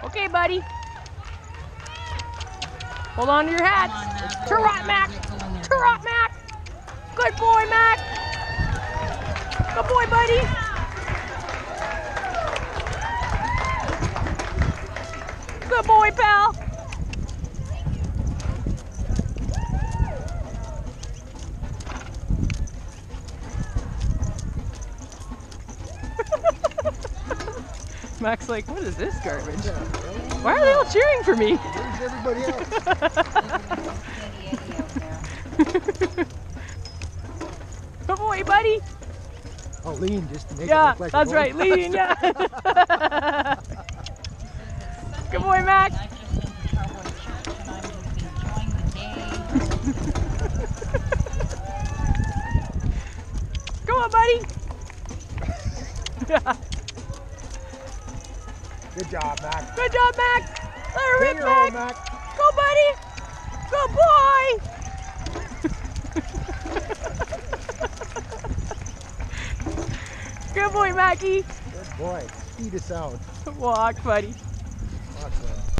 Okay, buddy. Hold on to your hats. Turrot, Mac. Turrot, Mac. Good boy, Mac. Good boy, buddy. Good boy, pal. Mac's like, what is this garbage? Why are they all cheering for me? Where's everybody else? Good boy, buddy. Oh, lean just to make it Yeah, look like that's right, lean, yeah. Good boy, Mac. Come on, buddy. Good job, Mac. Good job, Mac. Let her rip, Mac. Mac. Go, buddy. Good boy. Good boy, Mackie. Good boy. Eat us out. Walk, buddy. Awesome.